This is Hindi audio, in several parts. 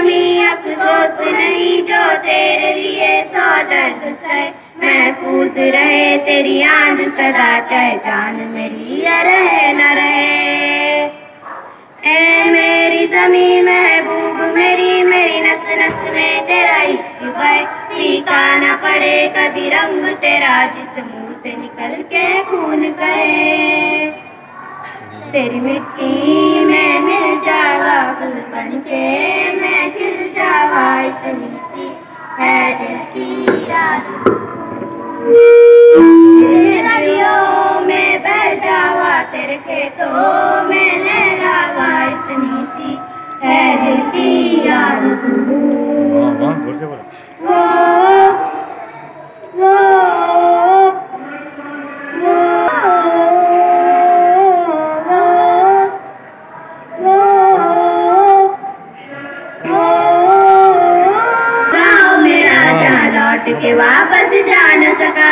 कमी अफसोस नहीं जो तेरे लिए सौ दर्द सहे। महफूज रहे तेरी याद सदा चाहे जान मेरी या रहे न रहे। ऐ मेरी ज़मीं महबूब मेरी मेरी नस नस में तेरा इश्क बहे। फीका न पड़े कभी रंग तेरा जिस मुँह से निकल के खून कहे। तेरी मिट्टी में मिल जावा फूल बन के मैं खिल जावा इतनी सी है दिल की याद। तेरे नदियों में बह जावा तेरे खेतों में लहरावा इतनी सी है दिल की याद। के वापस जा न सका।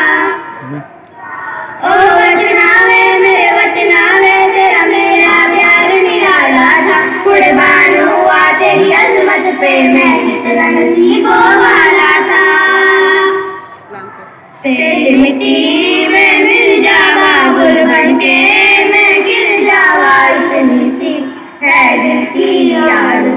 ओ वतना वे मेरे वतना वे तेरा मेरा प्यार निराला था। कुर्बान हुआ तेरी अजमत पे मैं कितना नसीबों वाला था। तेरी मिट्टी में मिल जावा गुल बन के मैं गिर जावा इतनी सी है दिल की याद।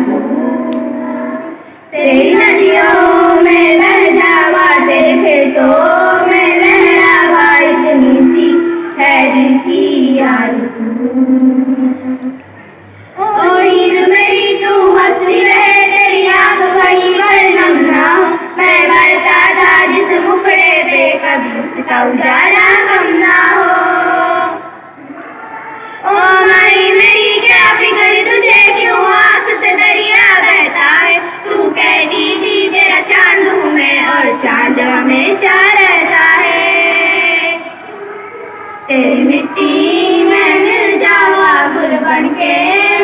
तेरी नदियों में बह जावा तेरे खेतों में लहरावा इतनी सी है दिल की याद। ओ हीर मेरी तू हंसती रहे तेरी आँख भरी वरनम ना हो। मैं बढ़ता था जिस मुखड़े पे कभी उसका उजाला कम ना हो। ओ माई मेरी क्या फिक्र तुझे क्यों आँख से दरिया बहता है। तू कहती थी तेरा चांद हूँ मैं और चांद हमेशा रहता है। तेरी मिट्टी में मिल जावा गुल बन के